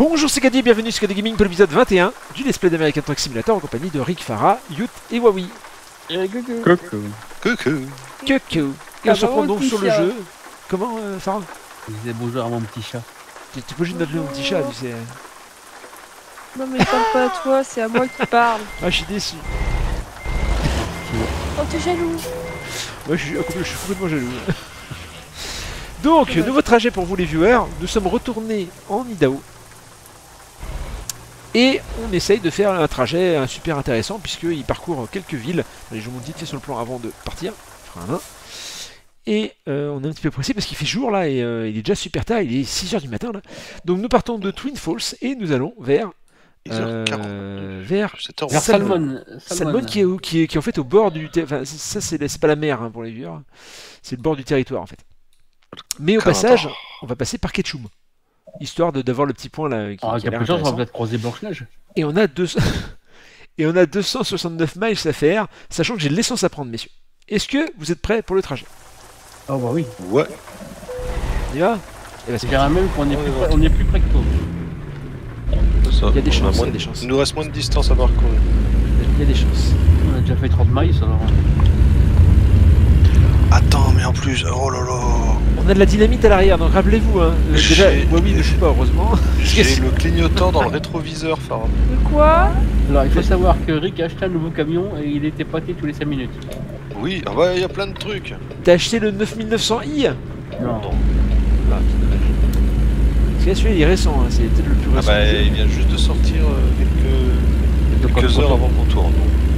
Bonjour, c'est Caddy, bienvenue sur KD Gaming pour l'épisode 21 du Let's Play d'American Truck Simulator en compagnie de Rick, Farah, Yout et Wawi. Coucou. Et on se reprend donc sur le jeu. Comment, Farah? Je disais bonjour à mon petit chat. T'es pas obligé de m'appeler mon petit chat, tu sais. Non mais parle pas à toi, c'est à moi qui parle. Ah, je suis déçu. Oh, t'es jaloux. Ouais, je suis complètement jaloux. Donc, nouveau trajet pour vous les viewers. Nous sommes retournés en Idaho. Et on essaye de faire un trajet super intéressant puisqu'il parcourt quelques villes. Allez, je vous montre vite fait sur le plan avant de partir. Et on est un petit peu pressé parce qu'il fait jour là et il est déjà super tard, il est 6h du matin là. Donc nous partons de Twin Falls et nous allons vers Salmon. Salmon qui est en fait au bord du enfin ça c'est pas la mer hein, pour les viewers. C'est le bord du territoire en fait. Mais au passage, on va passer par Ketchum. Histoire d'avoir le petit point là qui a l'air intéressant. On va peut-être croiser Blanche-Neige. Et on a 269 miles à faire, sachant que j'ai de l'essence à prendre, messieurs. Est-ce que vous êtes prêts pour le trajet? Oh bah oui. Ouais. On y va? Je dirais même qu'on est plus près que toi. Il y a des chances, il y a des chances. Il nous reste moins de distance à parcourir. Il y a des chances. On a déjà fait 30 miles alors. Attends, mais en plus, oh là là. On a de la dynamite à l'arrière, donc rappelez-vous, hein. Déjà, oui, ne joue pas, heureusement. J'ai le clignotant dans le rétroviseur, Farah. De quoi? Alors il faut savoir que Rick a acheté un nouveau camion et il était pâté tous les 5 minutes. Oui, ah bah il y a plein de trucs. T'as acheté le 9900i? Non. Non. Ah, c'est dommage. Parce que celui-là, il est récent, hein. C'est peut-être le plus Ah récent. bah il vient juste de sortir quelques heures avant qu'on tourne.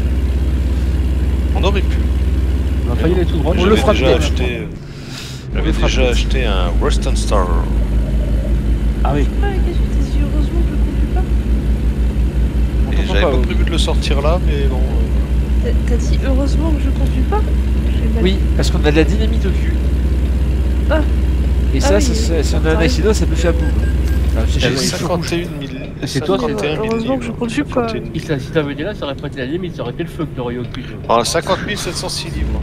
On aurait pu. Enfin il est tout droit. On le fera peut-être. J'avais déjà acheté un Western Star. Ah oui. Ah, qu'est-ce que t'as dit? Heureusement que je conduis pas. Et j'avais pas prévu de le sortir là, mais bon. T'as dit heureusement que je conduis pas? Oui, parce qu'on a de la dynamite au cul. Ah. Et ça, oui, si on a un accident, ça peut faire boum. Enfin, J'ai c'est 51 000. C'est toi, heureusement que je conduis pas. Si t'avais été là, ça aurait pas été la limite, ça aurait été le feu que t'aurais eu au cul. Alors 50 706 livres.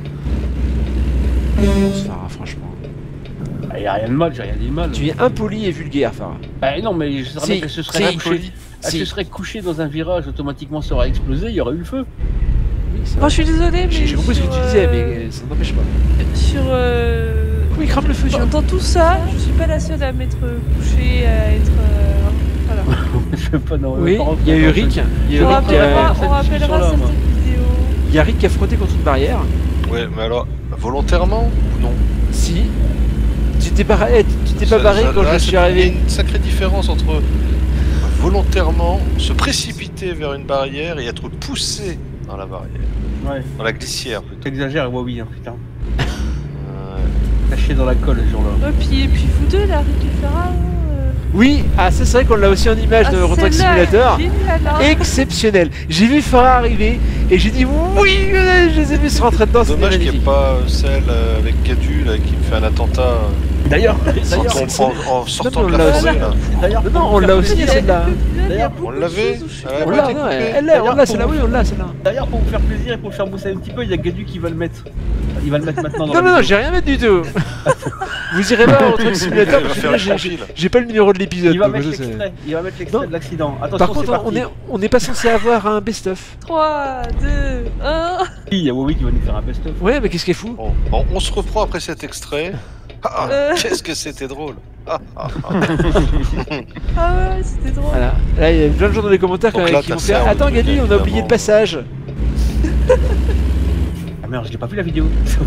Farah, franchement. Ah, y a rien de mal, j'ai rien dit de mal. Tu es impoli et vulgaire, Farah. Bah non, mais je savais qu'elle se serait couchée. Elle se serait couchée dans un virage, automatiquement ça aurait explosé, il y aurait eu le feu. Oui, Moi je suis désolé, mais. J'ai compris ce que tu disais, mais ça n'empêche pas. Sur. Oui, crame le feu, dans tout ça, je suis pas la seule à m'être couchée, à être. Voilà. Je veux pas, non, oui, il y a eu Rick. On rappellera cette vidéo. Il y a Rick qui a frotté contre une barrière. Ouais, mais alors, volontairement ou non? Si. Tu t'es pas barré quand je suis arrivé. Il y a une sacrée différence entre volontairement se précipiter vers une barrière et être poussé dans la barrière. Ouais. Dans la glissière plutôt. T'exagères, oui, hein, putain. Caché dans la colle ce jour-là. Ouais, puis vous deux, là, Rick et Farah. Oui, ah ça c'est vrai qu'on l'a aussi en image de Euro Truck Simulator. Exceptionnel. J'ai vu Farah arriver et j'ai dit oui, je les ai vus se rentrer dedans. Dommage qu'il n'y ait pas celle avec Cadu là, qui me fait un attentat. D'ailleurs, en sortant de la forêt là. D'ailleurs, non, on l'a aussi celle-là. D'ailleurs, on l'avait. On l'a, celle-là, oui, on l'a, celle-là. D'ailleurs, pour vous faire plaisir et pour vous faire bosser un petit peu, il y a Gadu qui va le mettre. Il va le mettre maintenant dans Non, j'ai rien mettre du tout. Vous irez voir Euro Truck Simulator parce que là, j'ai pas le numéro de l'épisode. Il va mettre l'extrait de l'accident. Par contre, on n'est pas censé avoir un best-of. 3, 2, 1. Il y a Wowi qui va nous faire un best-of. Ouais, mais qu'est-ce qu'elle fout? Bon, on se reprend après cet extrait. Qu'est-ce que c'était drôle. Ah ouais, c'était drôle. Voilà. Là, il y a plein de gens dans les commentaires qui vont faire attends, Gadu, on a oublié le passage. Ah merde, je l'ai pas vu la vidéo.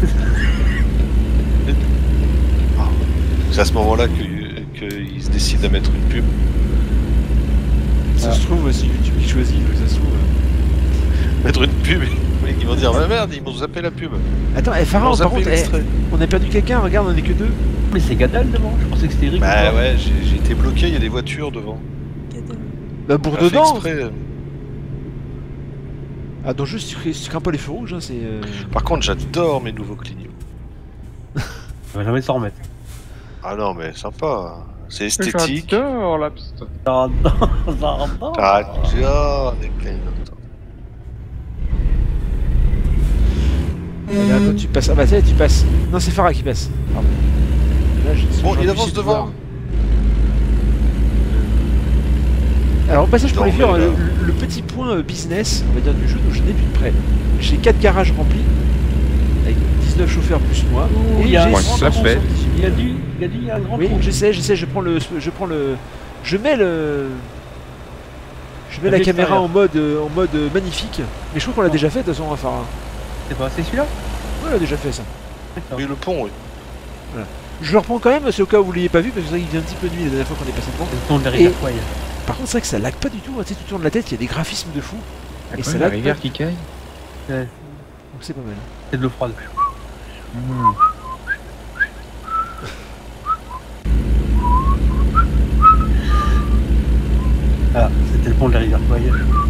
C'est à ce moment-là qu'il se décide à mettre une pub. Ça se trouve, c'est YouTube qui choisit, donc ça se trouve. Mettre une pub, ils vont dire bah merde, ils m'ont zappé la pub. Attends, Farah, par contre, on a perdu quelqu'un, regarde, on est que deux. Mais c'est Gadal devant, je pensais que c'était Rick. Bah ouais, j'ai été bloqué, il y a des voitures devant. Bah pour dedans. Exprès. Ah donc juste tu crains pas les feux rouges, hein, c'est. Par contre, j'adore mes nouveaux clignots. On va jamais s'en remettre. Ah non mais sympa, c'est esthétique. J'adore la piste. J'adore les clignots. Et là, quand tu passes. Ah bah tu passes. Non, c'est Farah qui passe. Pardon. Là, bon, il avance devant. Alors au passage pour les Non, faire mais là- le petit point business, on va dire du jeu, donc je n'ai plus de près. J'ai 4 garages remplis, avec 19 chauffeurs plus moi, Oh, et il y a j'ai un grand 178 Il y 000. a il y a un grand Oui, trou. je sais, je mets la caméra en mode magnifique, mais je crois qu'on l'a déjà fait de toute façon, enfin, C'est pas, c'est celui-là? ouais, on l'a déjà fait ça. D'accord. Oui, le pont, oui. Je le reprends quand même, c'est au cas où vous l'ayez pas vu, parce que c'est vrai qu'il vient un petit peu de nuit la dernière fois qu'on est passé devant. C'est le ton de la Et- rivière Kwai. Par contre, c'est vrai que ça lag pas du tout, hein, tu sais, tu tournes la tête, il y a des graphismes de fou, et ça La lag rivière pas, qui caille. donc c'est pas mal. C'est de l'eau froide. Ah, c'était le pont de la rivière Kwai.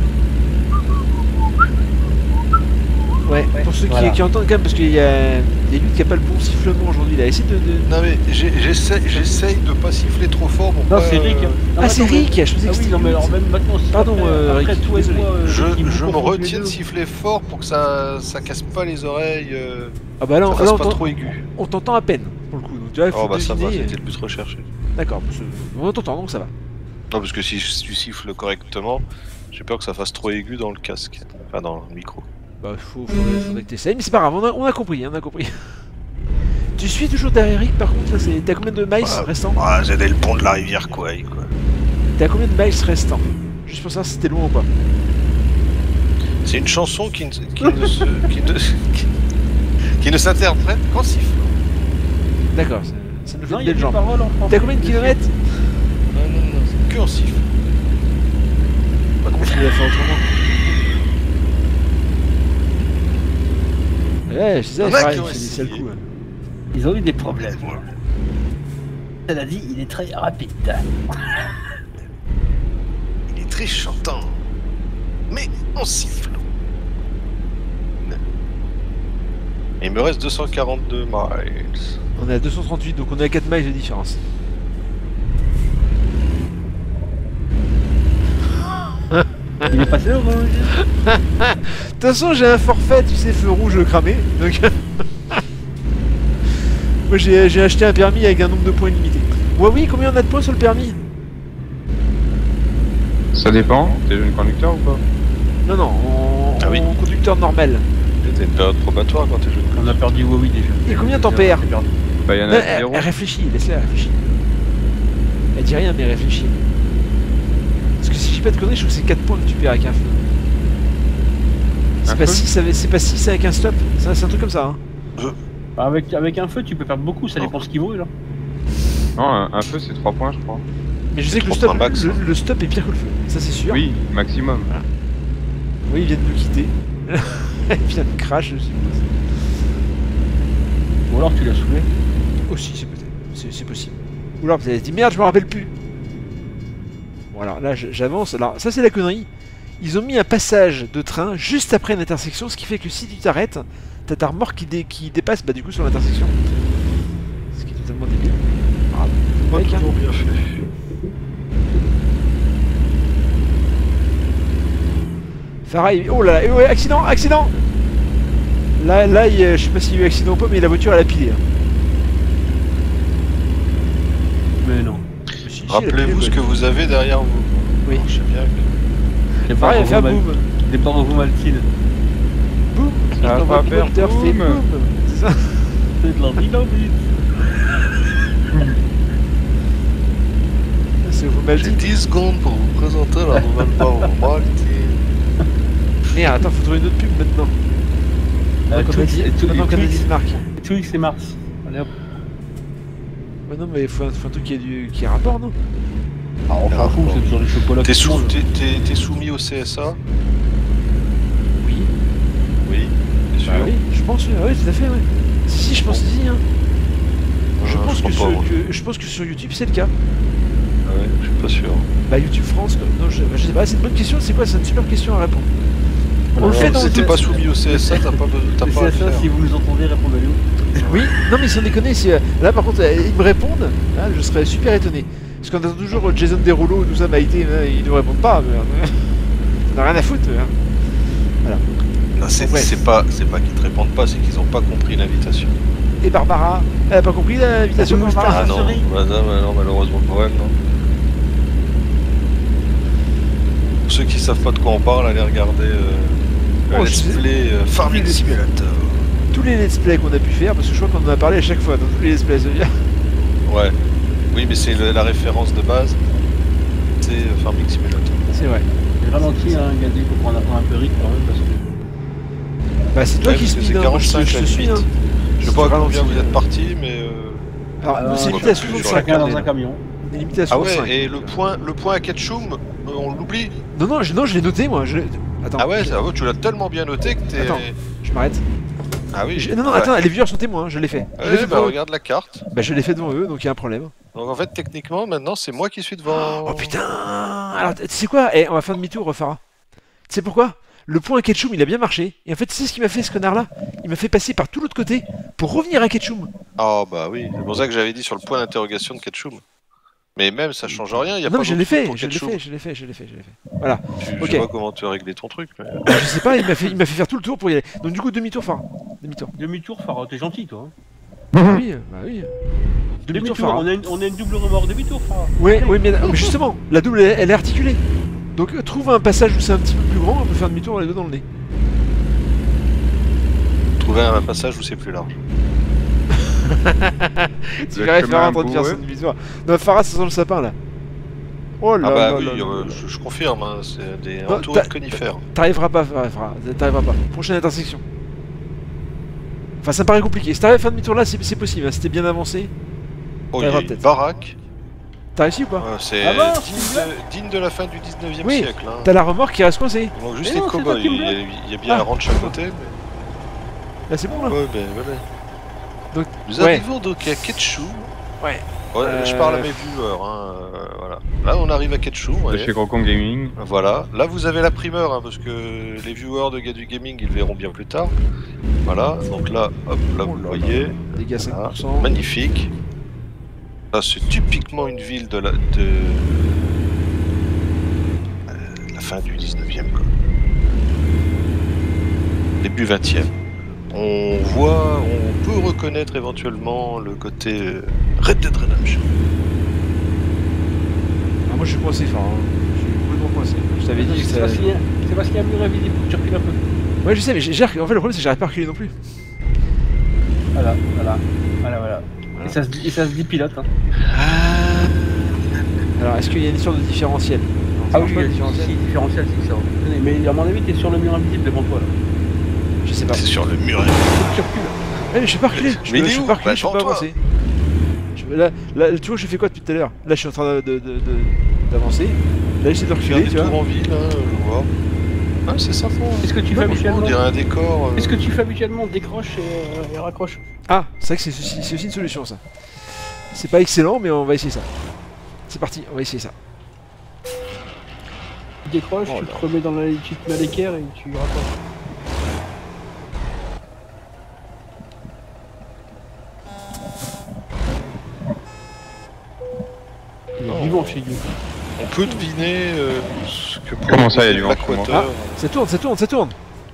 Ouais, pour ceux voilà. qui entendent quand même, parce qu'il y a lui qui a pas le bon sifflement aujourd'hui, il a essayé de... Non, mais j'essaye de pas siffler trop fort pour Non, pas, c'est Rick. Ah, c'est Rick, je pensais Ah que oui, c'était non, mais Luc. alors même maintenant, si Pardon, après Rick, toi et désolé. moi, Je qui vous me confondent tous les retiens de deux. siffler fort pour que ça casse pas les oreilles, Ah bah là, ça là, fasse on pas t'en- trop aigu. on t'entend à peine, pour le coup, donc tu vois, il faut Oh bah ça va, deviner. c'était le but recherché. D'accord, on t'entend, donc ça va. Non, parce que si tu siffles correctement, j'ai peur que ça fasse trop aigu dans le casque, enfin dans le micro. Bah, faudrait que t'essayes, mais c'est pas grave, on a compris, on a compris. Tu suis toujours derrière Rick, par contre, là, t'as combien de miles restants? Ah, j'ai le pont de la rivière Kwai, quoi. T'as combien de miles restants? Juste pour savoir si c'était loin ou pas. C'est une chanson qui ne s'interprète qu'en sifflant. D'accord, ça nous fait Non, une il y a belle des jambe. paroles en français. T'as combien de kilomètres? Non, c'est que en siffle. Bah, comment tu l'as fait autrement? Ouais, je disais, Il y en a pareil, qui ont il fait des essayé. sales coups. Ils ont eu des problèmes. Cela dit, il est très rapide. Il est très chantant, mais en sifflant. Il me reste 242 miles. On est à 238, donc on est à 4 miles de différence. Il est passé au rouge. De toute façon, j'ai un forfait, tu sais, feu rouge cramé. Donc. Moi, j'ai acheté un permis avec un nombre de points limité. Ouais, oui, combien on a de points sur le permis? Ça dépend, t'es jeune conducteur ou pas? Non, non, Ah oui. en conducteur normal. T'as une période probatoire quand t'es jeune. On a perdu Wowi déjà. Et combien t'en perds? C'est perdu. Bah y'en Non, a elle 0. réfléchit, laisse-la réfléchir. Elle dit rien, mais elle réfléchit. Parce que si je dis pas de conneries, je trouve que c'est 4 points que tu perds avec un feu. C'est Un pas feu 6 avec un stop. C'est un truc comme ça. Hein. Avec un feu, tu peux perdre beaucoup, ça dépend ce qu'il brûle. Hein. Non, un feu c'est 3 points je crois. Mais je sais que le 3 stop, points max, hein. le stop est pire que le feu. Ça, c'est sûr. Oui, maximum. Oui, il vient de nous quitter. Il vient de crash, je suppose. Ou alors tu l'as saoulé. Aussi, c'est peut-être. C'est possible. Ou alors, peut-être dit merde, je me rappelle plus. Bon, alors là, j'avance. Alors, ça, c'est la connerie. Ils ont mis un passage de train juste après une intersection, ce qui fait que si tu t'arrêtes, t'as ta remorque qui dépasse bah, du coup sur l'intersection. Ce qui est totalement débile. Ah, Pas mec, hein. toujours bien fait. Farah, oh là là, ouais, accident, accident. Là, je sais pas s'il y a eu accident ou pas, mais la voiture elle a pilé. Hein. Mais non. Si, elle a pilé, Rappelez-vous ce ouais. que vous avez derrière vous. Oui. Je sais bien que... Des Farah, elle fait un boom. Des Maltine. Boum. Ça va pas faire L'hélicoptère fait boum. boum. C'est ça. C'est de la dynamite. C'est vous m'avez J'ai dit. 10 secondes pour vous présenter la nouvelle Power Maltine. Merde, attends, faut trouver une autre pub maintenant. Maintenant qu'on a dit une marque. Twix et Mars. Allez hop. Ouais, non, mais il faut un truc qui a rapport, non? Ah, on s'en fout, c'est toujours du chocolat. T'es qui mange. t'es soumis au CSA? Oui. Oui, bien sûr. Bah oui, je pense, oui, tout à fait, ouais. Si, je pense que si, hein. Je pense que sur YouTube, c'est le cas. Ah ouais, je suis pas sûr. Bah, YouTube France, quoi. Non, je sais pas, c'est une bonne question, c'est quoi? C'est une super question à répondre. On le fait dans Si t'es le- pas soumis au CSA, t'as pas C'est à le ça, faire. si vous nous entendez, répondez-nous. Oui, non, mais sans déconner, là par contre, ils me répondent, là, je serais super étonné. Parce qu'on attend toujours Jason Derulo, tout ça, Maïté, ils ne répondent pas, mais, ça n'a rien à foutre. Hein. Non, c'est Ouais. pas qu'ils te répondent pas, c'est qu'ils ont pas compris l'invitation. Et Barbara, elle a pas compris l'invitation de Ah, Barbara? Ah non, sorry. bah non, malheureusement pour elle, non. Pour ceux qui savent pas de quoi on parle, allez regarder le Oh, let's je sais. play Farming Simulator. Tous les let's play qu'on a pu faire, parce que je crois qu'on en a parlé à chaque fois dans tous les let's play, ça veut dire. Ouais. Oui, mais c'est la référence de base. C'est Farming Simulator. C'est vrai. J'ai ralenti, hein, Gadi, faut prendre un peu rythme quand même parce que. Bah, c'est toi Ouais, qui parce que speed, c'est hein, moi, je 45 te à suis. Hein. Je sais Si pas tu à combien ralentis, vous êtes partis, mais. Alors, nous, c'est on limité à va plus 65. sur la Chacun dans on est un là. camion. On est limité à Ah ouais, 65. et le point à Ketchum, on l'oublie. Non, je l'ai noté, moi. Attends. Ah ouais, tu l'as tellement bien noté que t'es. Attends. Je m'arrête. Ah oui. Non, ouais. attends, les viewers sont témoins, je l'ai fait. Je l'ai Ouais, fait bah devant eux. regarde la carte. Bah, je l'ai fait devant eux, donc il y a un problème. Donc en fait, techniquement, maintenant, c'est moi qui suis devant. Oh putain. Alors, tu sais quoi? On va faire demi-tour, Farah. Tu sais pourquoi? Le point à Ketchum, il a bien marché. Et en fait, tu sais ce qu'il m'a fait, ce connard-là? Il m'a fait passer par tout l'autre côté pour revenir à Ketchum. Ah bah oui, c'est pour ça que j'avais dit sur le point d'interrogation de Ketchum. Mais même, ça change rien, il y a Non, pas mais je l'ai d'autre truc fait, pour je l'ai Ketchum. fait, je l'ai fait, je l'ai fait, je l'ai fait. Voilà. Je Ok. sais pas comment tu as réglé ton truc, mais... Bah, je sais pas, il m'a fait faire tout le tour pour y aller. Donc, du coup, demi-tour, Farah. Demi-tour. Demi-tour, Farah, t'es gentil toi. Hein. Bah oui, bah oui. Demi-tour, Farah. On a une double remorque demi-tour, Farah. Oui, mais justement, la double, elle est articulée. Donc, trouve un passage où c'est un petit peu plus grand, on peut faire demi-tour les deux dans le nez. Trouver un passage où c'est plus large. Tu Le verrais chemin Farah en train de faire boueux. son demi-tour. Non, Farah, ça sent le sapin là. Oh là Ah bah là oui, là là. je confirme, hein, c'est des Non, entourés t'as- de conifères. T'arriveras pas, Farah, t'arriveras pas. Prochaine intersection. Enfin, ça me paraît compliqué. Si t'arrives à faire demi-tour là, c'est possible. Hein. Si t'es bien avancé, Oh, il y a t'arriveras une peut-être. baraque. t'as réussi ou pas? C'est Ah bon, digne de la fin du 19e Oui, siècle. Hein. T'as la remorque qui reste coincée. Il manque juste Mais les non, c'est cow-boys. toi qui me Il y a bien Ah. un ranch à côté. Mais... Là, c'est bon là. Ouais, ben voilà. Donc, Nous ouais. arrivons donc à Ketchum. Ouais. Je parle à mes viewers. Hein, voilà. Là, on arrive à Ketchum. De ouais. chez Grocon Gaming. Voilà, là vous avez la primeur hein, parce que les viewers de Gadu Gaming ils le verront bien plus tard. Voilà, donc là, hop, là vous le voyez, Dégâts Voilà. 5%. magnifique. Là c'est typiquement une ville de la fin du 19e quoi. Début 20e. On peut reconnaître éventuellement le côté Red Dead Redemption. Ah, moi, je suis coincé, Farah. Hein. Je suis complètement coincé. Je t'avais dit que C'est ça. parce qu'il y a un mur invisible, faut que tu recules un peu. Ouais, je sais, mais en fait, le problème, c'est que j'arrive pas à reculer non plus. Voilà. Et ça se dit pilote. Hein. Alors, est-ce qu'il y a une histoire de différentiel? Non, ça Ah marche oui, pas, le différentiel. si, différentiel, c'est ça. Mais à mon avis, t'es sur le mur invisible devant toi là. Je sais pas. C'est sur le mur. Faut que tu recules. Ouais, mais je suis pas reculé. Mais il est Je suis où? pas reculé, Bah, je suis pas devant toi. avancé. Là, tu vois, je fais quoi depuis tout à l'heure? Là, je suis en train d'avancer. Là, j'essaie de Faire reculer, des tu vois. tours en ville, hein, je vois. Ah, c'est sympa. Est-ce que tu fais Franchement, habituellement on dirait un décor. Est-ce que tu fais habituellement décroche et raccroche? Ah, c'est vrai que c'est aussi une solution, ça. C'est pas excellent, mais on va essayer ça. C'est parti, on va essayer ça. Tu décroches, Oh tu là. te remets dans tu te mets à l'équerre et tu raccroches. Il est vivant chez lui. On peut deviner ce que peut Comment ça, il y a du vent Blackwater. sur moi Ça tourne, ça tourne, ça tourne.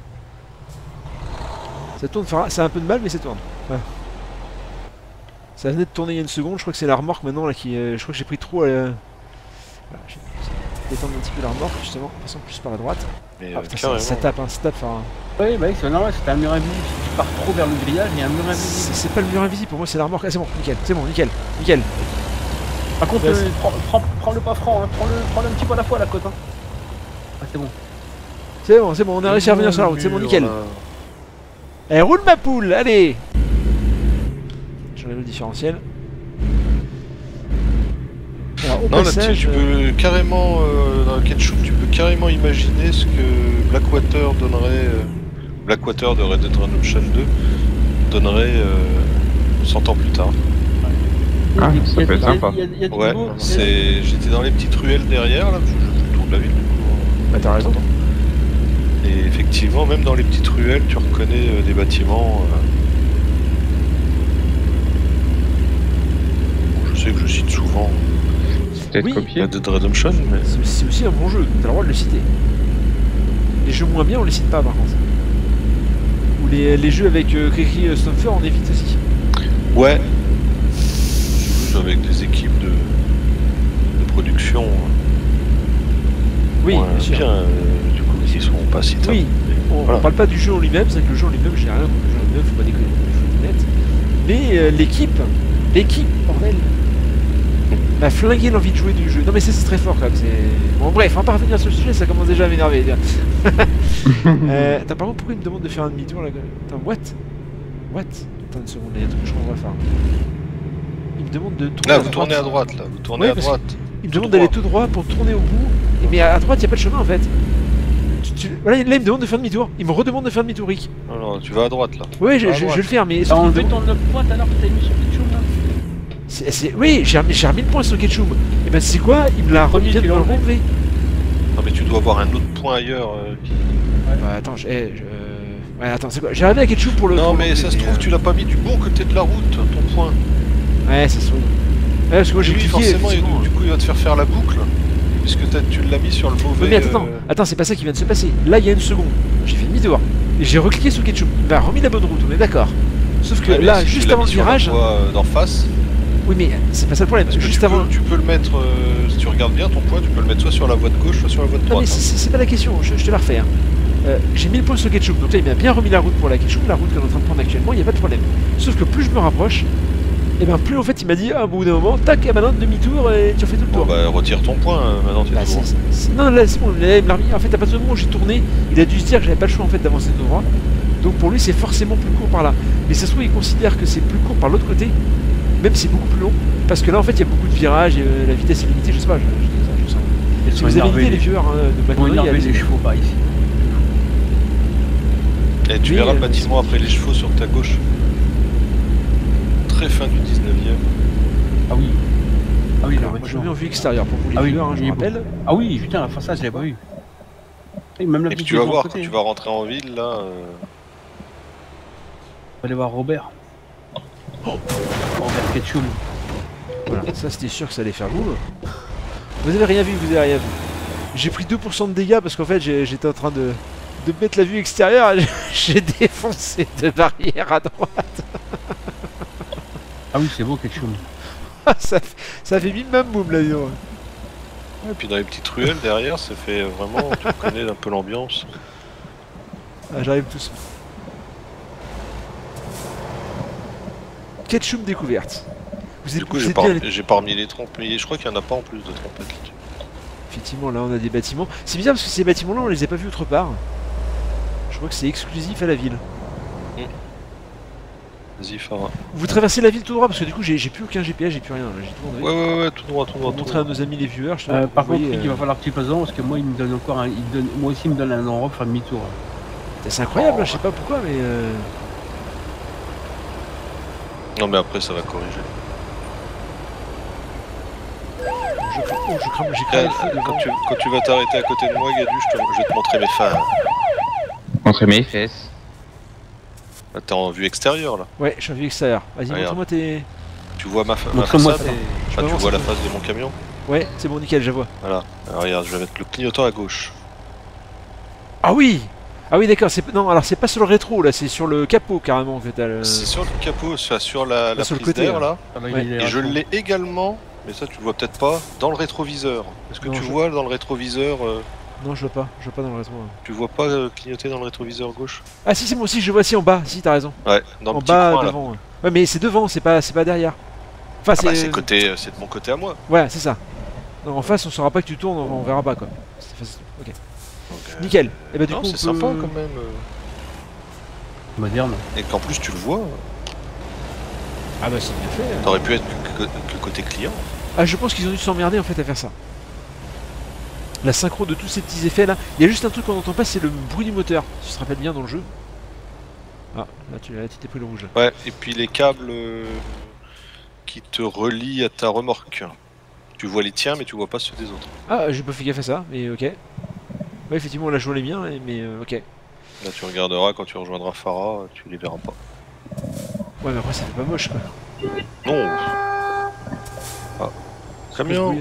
Ça tourne, Farah. Ça a un peu de mal, mais ça tourne. Ouais. Ça venait de tourner il y a une seconde. Je crois que c'est la remorque maintenant là qui. Je crois que j'ai pris trop. Voilà, je vais détendre un petit peu la remorque justement. Passons plus par la droite. Mais Ah putain, carrément. ça tape, hein, ça tape, Farah. Oui, bah oui, c'est normal, c'est un mur invisible. Si tu pars trop vers le grillage, il y a un mur invisible. C'est pas le mur invisible, pour moi c'est la remorque. Ah, c'est bon, nickel, c'est bon, nickel, nickel. Par contre, Ouais, c'est- prends le pas franc, hein. Prends-le un petit peu à la fois la côte. Hein. Ah, c'est bon. C'est bon, on a réussi à revenir sur la route, c'est bon, nickel. Allez, roule ma poule, allez. J'enlève le différentiel. Alors, au Non, là, passage, tu peux carrément, dans le Ketchum, tu peux carrément imaginer ce que Blackwater donnerait, Blackwater de Red Dead Redemption 2 donnerait 100 ans plus tard. Ah, ça peut être sympa. Il y a du Ouais, beau, j'étais dans les petites ruelles derrière, là, parce que je fais le tour de la ville, du coup. bah t'as raison. Et effectivement, même dans les petites ruelles, tu reconnais des bâtiments. Je sais que je cite souvent C'est peut-être Oui. copié. Red Dead Redemption, mais C'est aussi un bon jeu, t'as le droit de le citer. Les jeux moins bien, on les cite pas par contre. Ou les jeux avec Cricri Stomfer, on évite aussi. ouais. Surtout avec des équipes de production. Oui, moins bien sûr. bien, du coup, ils sont pas si top. Oui, on parle pas du jeu en lui-même, c'est vrai que le jeu en lui-même, j'ai rien contre le jeu en lui-même, faut pas déconner, faut être honnête. Mais l'équipe, bordel, m'a flingué l'envie de jouer du jeu. Non mais c'est très fort quand même, Bon bref, on va pas revenir sur le sujet, ça commence déjà à m'énerver. Attends, par contre, pourquoi il me demande de faire un demi-tour là? Attends, what? Attends une seconde, il y a un truc que je comprends pas. Il me demande de tourner Là, vous tournez à droite, là, vous tournez à droite. Il me demande d'aller tout droit pour tourner au bout, mais à droite, il n'y a pas de chemin en fait. Voilà, là, il me demande de faire demi-tour. Il me redemande de faire demi-tour, Rick. Non, tu vas à droite, là. Oui, je vais le faire, mais... T'as enlevé ton 9 points tout à l'heure que t'as mis sur Ketchum là? Oui, j'ai remis le point sur Ketchum. Et ben c'est quoi? Il me l'a remis, il vient de me le relever. Non, mais tu dois avoir un autre point ailleurs. Bah attends, ouais, attends, c'est quoi? J'ai arrivé à Ketchum pour le... Non, mais ça se trouve, tu l'as pas mis du bon côté de la route, ton point. Ouais, ça se trouve. Ouais, parce que moi j'ai cliqué... forcément, du coup, il va te faire la boucle. Puisque tu l'as mis sur le mauvais... Mais attends, c'est pas ça qui vient de se passer. Là, il y a une seconde. J'ai fait demi-tour. Et j'ai recliqué sur Ketchum. Il m'a remis la bonne route, on est d'accord. Sauf que là, juste avant le virage... d'en face... Oui, mais c'est pas ça le problème. Parce que juste avant... tu peux le mettre, si tu regardes bien ton point, tu peux le mettre soit sur la voie de gauche, soit sur la voie de droite. Non, mais c'est pas la question, je te la refais. Hein. J'ai mis le point sur Ketchum, donc là il m'a bien remis la route pour la Ketchum, la route qu'on est en train de prendre actuellement, il n'y a pas de problème. Sauf que plus je me rapproche, et ben plus en fait il m'a dit, au bout d'un moment, tac, et maintenant demi-tour et tu refais tout le tour. Bah retire ton point, maintenant t'es tout droit. Non, là c'est bon, là, il me l'a remis. En fait, à partir du moment où j'ai tourné, il a dû se dire que j'avais pas le choix en fait d'avancer tout droit. Donc pour lui, c'est forcément plus court par là. Mais ça se trouve, il considère que c'est plus court par l'autre côté, même si c'est beaucoup plus long. Parce que là, en fait, il y a beaucoup de virages et la vitesse est limitée, je sais pas, je sens. Si vous avez une idée, les viewers de McDonald's, il y a les chevaux par ici. Et tu verras le bâtiment après les chevaux sur ta gauche. Très fin du 19ème. Ah oui. Ah oui, alors, moi je mets en vue extérieure pour vous les viewers, je rappelle. Ah oui, putain, la façade, je l'avais pas vu. Et même la puis tu vas voir, quand tu vas rentrer en ville, là... On va aller voir Robert. Robert Ketchum. Voilà, ça c'était sûr que ça allait faire boum. Vous avez rien vu, J'ai pris 2% de dégâts parce qu'en fait j'étais en train de mettre la vue extérieure et j'ai défoncé deux barrières à droite. Ah oui, c'est beau Ketchum. ça fait bim bam boum l'avion. Et puis dans les petites ruelles derrière, ça fait vraiment, tu connais un peu l'ambiance. Ah, j'arrive tout seul. Ketchum découverte. Du coup, j'ai pas remis les trompes, mais je crois qu'il n'y en a pas en plus de trompettes. Effectivement, là on a des bâtiments. C'est bizarre parce que ces bâtiments-là, on les a pas vus autre part. Je crois que c'est exclusif à la ville. Vas-y, Farah. Vous traversez la ville tout droit parce que du coup, j'ai plus aucun GPS, j'ai plus rien. J'ai tout enlevé. Ouais, tout droit. Pour montrer à nos amis les viewers. Par contre, il va falloir que tu fasses parce que moi, il me donne encore un. Moi aussi, il me donne un endroit pour faire demi-tour. C'est incroyable, là, je sais pas pourquoi, mais. Non, mais après, ça va corriger. J'ai cramé le feu devant. Quand tu vas t'arrêter à côté de moi, Gadu, je vais te montrer mes phares. Montrer mes fesses. Là, t'es en vue extérieure, là. Ouais, je suis en vue extérieure. Vas-y, montre-moi tes... Tu vois ma façade tu vois la face de mon camion? Ouais, c'est bon, nickel, je la vois. Voilà. Alors, regarde, je vais mettre le clignotant à gauche. Ah oui! Ah oui, d'accord, non, alors c'est pas sur le rétro, là, c'est sur le capot, carrément, que t'as le... C'est sur le capot, sur la sur prise le côté, d'air, là. Ouais. Et je l'ai également, mais ça, tu le vois peut-être pas, dans le rétroviseur. Est-ce que tu vois dans le rétroviseur... Non, je vois pas dans le rétro. Tu vois pas clignoter dans le rétroviseur gauche? Ah si, c'est moi aussi, je vois si en bas, si, t'as raison. Ouais, dans le en petit bas, coin, devant. Là. Ouais, mais c'est devant, c'est pas derrière. Enfin, c'est de mon côté à moi. Ouais, c'est ça. Non, en face, on saura pas que tu tournes, on verra pas, quoi. C'est facile. Ok. Donc, nickel. Et bah du coup, c'est sympa, quand même. Moderne. Et qu'en plus, tu le vois. Ah bah c'est bien fait. T'aurais pu être que le côté client. Ah, je pense qu'ils ont dû s'emmerder, en fait, à faire ça. La synchro de tous ces petits effets là. Il y a juste un truc qu'on n'entend pas, c'est le bruit du moteur. Si tu te rappelles bien dans le jeu. Ah, là tu t'es pris le rouge. Ouais, et puis les câbles qui te relient à ta remorque. Tu vois les tiens, mais tu vois pas ceux des autres. Ah, j'ai pas fait gaffe à ça, mais ok. Ouais, effectivement, là je vois les miens, mais ok. Là tu regarderas quand tu rejoindras Farah, tu les verras pas. Ouais, mais après ça fait pas moche quoi. Non. Ah. Camion.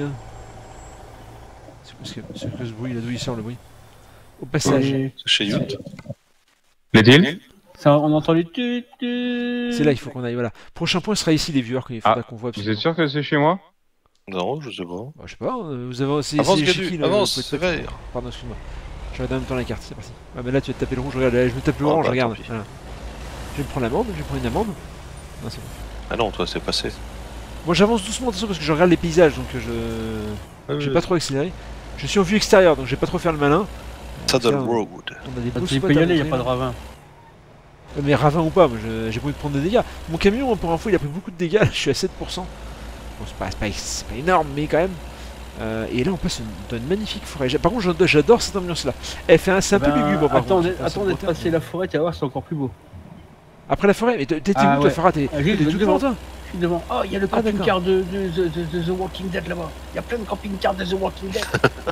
C'est que ce bruit, là d'où il sort le bruit. Au passage. C'est chez Yout. Les deals? Ça, on entend les C'est là il faut qu'on aille, voilà. Prochain point sera ici les viewers qu'il faudra qu'on voit. Vous êtes sûr que c'est chez moi? Non, je sais pas. Bah, je sais pas, vous avez... Avance, c'est Gadu, qui, avance, le c'est poète vert. Pardon, excuse-moi. Je regarde en même temps la carte, c'est parti. Ah mais là tu vas te taper le rouge, regarde, là, je me tape le Oh, orange, bah, regarde. tant pis. Voilà. Je vais me prendre l'amende, je vais prendre une amende. Non, c'est bon. Ah non, toi, c'est passé. Moi j'avance doucement, attention, parce que je regarde les paysages, donc je vais pas trop accélérer. Je suis en vue extérieure, donc je vais pas trop faire le malin. Saddle Là, Road. on a des beaux Tu spots peux y à aller, y a montrer, pas de là. ravin. Mais ravin ou pas, moi j'ai pas envie de prendre des dégâts. Mon camion, pour info, il a pris beaucoup de dégâts, là, je suis à 7%. Bon, c'est pas énorme, mais quand même. Et là on passe dans une magnifique forêt. Par contre j'adore cette ambiance là. C'est un peu lugubre par contre. Attends d'être passé la forêt, tu vas voir, c'est encore plus beau. Après la forêt, mais t'es Ah, où toi ouais. Farah? T'es Juste tout devant toi? Je suis devant. Oh, il y a le Ah, camping-car de The Walking Dead là-bas. Il y a plein de camping-cars de The Walking Dead.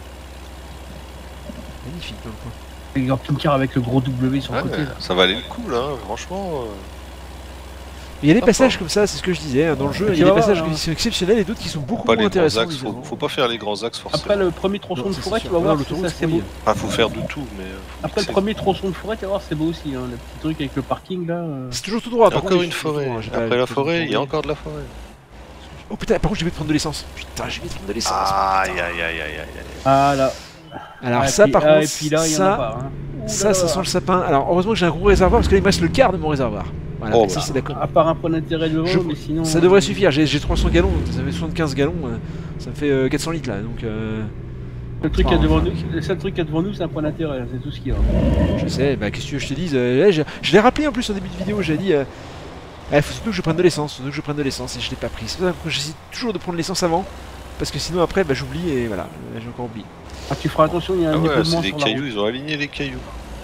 Magnifique dans le coin. Le camping-car avec le gros W sur le Ouais, côté. Là. ça valait le coup, là, franchement. Il y a des Ah, passages pardon. comme ça, c'est ce que je disais, hein, dans le jeu, Tu il y a vas des passages voir, qui sont exceptionnels et d'autres qui sont beaucoup Pas moins les grands intéressants. axes, faut pas faire les grands axes forcément. Après le premier tronçon Non, de ça, forêt, c'est tu sûr. vas voir, Non, ça l'autoroute, c'est beau. oui. Enfin, faut faire de tout, mais. Faut Après le mixer. premier tronçon de forêt, tu vas voir, c'est beau aussi. Hein, le petit truc avec le parking là. C'est toujours tout droit. Il y a par contre, encore il une faut- forêt. j'ai pas- Après la faut forêt, il y a tourner. encore de la forêt. Oh putain, par contre, j'ai oublié de prendre de l'essence. Putain, j'ai oublié de prendre de l'essence. Aïe, aïe, aïe, aïe, aïe. Ah là. Alors, Ah, ça, puis- par ah, contre, et puis là, il y en a ça, pas. Hein. Ouh ça là sent là. le sapin. Alors, heureusement que j'ai un gros réservoir parce que là, il me reste le quart de mon réservoir. Voilà, Oh, mais ça, bah. c'est d'accord. À part un point d'intérêt devant, Je- mais sinon. Ça devrait suffire. J'ai 300 gallons, donc ça fait 75 gallons. Ça me fait 400 litres là. Donc, Le truc qu'il y a devant Enfin, nous, le seul truc qu'il y a devant nous, c'est un point d'intérêt. C'est tout ce qu'il y a. je sais, bah qu'est-ce que tu veux que je te dise je l'ai rappelé en plus en début de vidéo, j'ai dit faut surtout que je prenne de l'essence, surtout que je prenne de l'essence et je l'ai pas pris. C'est pour ça que j'essaie toujours de prendre l'essence avant, parce que sinon après bah, j'oublie et voilà, j'ai encore oublié. Ah, tu feras attention, il y a un Ah ouais, éboulement c'est des sur la cailloux, route. ils ont aligné les cailloux.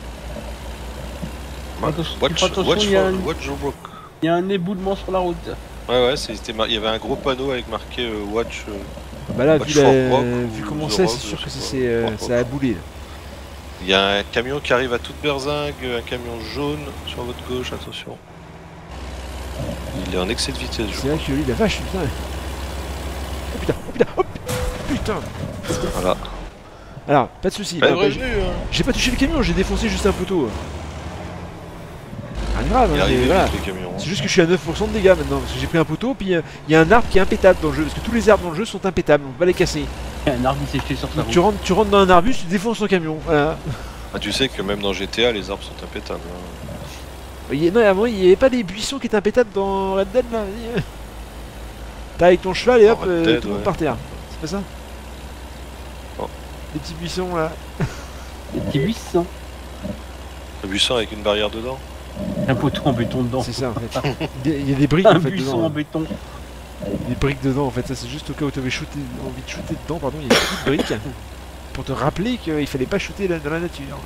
Attention, Watch, attention, watch, il y a un- watch your rock. Il y a un éboulement sur la route. Ouais, ouais, il y avait un gros panneau avec marqué Watch. Bah là, Bah, vu, je suis en rock vu ou comment The c'est Rock, sûr je que sais c'est pas. ça a boulé là. Il y a un camion qui arrive à toute berzingue, un camion jaune sur votre gauche, attention. Il est en excès de vitesse, je C'est là que lui, la vache, putain. Oh putain, oh putain, oh putain. crois. Voilà. Alors, pas de soucis. Bah, là, revenu, hein. j'ai pas touché le camion, j'ai défoncé juste un poteau. Rien de grave, Il est hein, arrivé mais voilà. vite, le camion. C'est juste que je suis à 9% de dégâts maintenant, parce que j'ai pris un poteau, puis il y a un arbre qui est impétable dans le jeu, parce que tous les arbres dans le jeu sont impétables, on peut pas les casser. Il y a un arbre qui s'est jeté sur sa Donc route. tu rentres dans un arbuste, tu défonces ton camion, voilà. Ah, tu sais que même dans GTA, les arbres sont impétables. hein. Non, avant, il y avait pas des buissons qui étaient impétables dans Red Dead, là. T'as avec ton cheval et hop, Dans Red Dead, tout le monde ouais. par terre. C'est pas ça? Oh. Les petits buissons, là. Des petits buissons. Un buisson avec une barrière dedans. Un poteau en béton dedans. C'est ça, en fait. Il y a des briques, Un en fait, buisson dedans. en béton. Des briques dedans, en fait. Ça, c'est juste au cas où t'avais envie de shooter dedans, pardon, il y a des petites briques. Pour te rappeler qu'il fallait pas shooter dans la nature.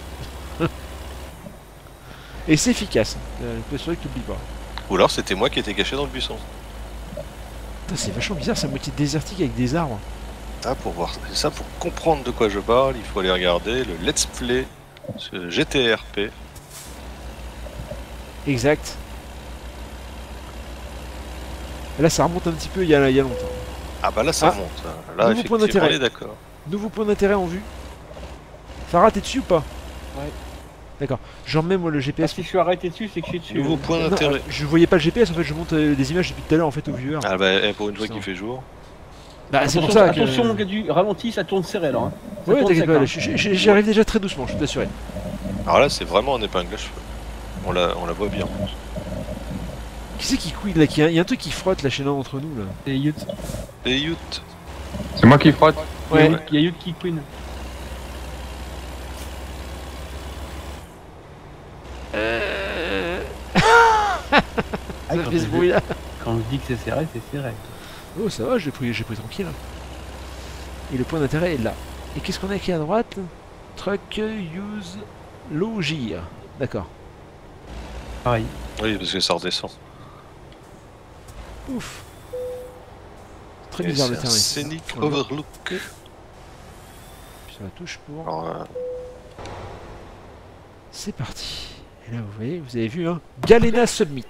Et c'est efficace. Je peux assurer que t'oublies pas. Ou alors c'était moi qui étais caché dans le buisson. Putain, c'est vachement bizarre, c'est à moitié désertique avec des arbres. Ah, pour voir ça, pour comprendre de quoi je parle, il faut aller regarder le Let's Play sur GTRP. Exact. Et là, ça remonte un petit peu il y a longtemps. Ah bah là ça Ah. monte. Là Nouveau point effectivement d'intérêt. on est d'accord. Nouveau point d'intérêt en vue. Farah, t'es dessus ou pas? Ouais. D'accord. J'en mets moi le GPS. Si je suis arrêté dessus, c'est que je suis dessus. Nouveau point Non, d'intérêt. je voyais pas le GPS, en fait, je monte des images depuis tout à l'heure en fait au viewer. Ah bah pour une fois Ça. qu'il fait jour. Bah, c'est Attention, pour ça que. attention mon gars du ralenti, ça tourne serré là. Hein. Ça Ouais, tourne t'inquiète sec, pas, hein. j'y arrive déjà très doucement, je peux t'assurer. Alors là c'est vraiment un épingle à cheveux. On la voit bien. Qui c'est qui couille là? Il y a un truc qui frotte là chez l'un d'entre nous là. C'est Yut. Et Yout. C'est moi qui frotte. Ouais. Il y a Yut qui queen. Ah, Ça fait ce bruit là. Quand je dis que c'est serré, c'est serré. Oh, ça va, j'ai pris tranquille. Et le point d'intérêt est là. Et qu'est-ce qu'on a écrit à droite? Truck use low gear. D'accord. Pareil. Oui parce que ça redescend. Ouf. Très Et bizarre c'est le un terrain. Scenic On le voit. Overlook. Puis sur la touche pour. Alors, C'est parti. Et là, vous voyez, vous avez vu, hein. Galena Summit.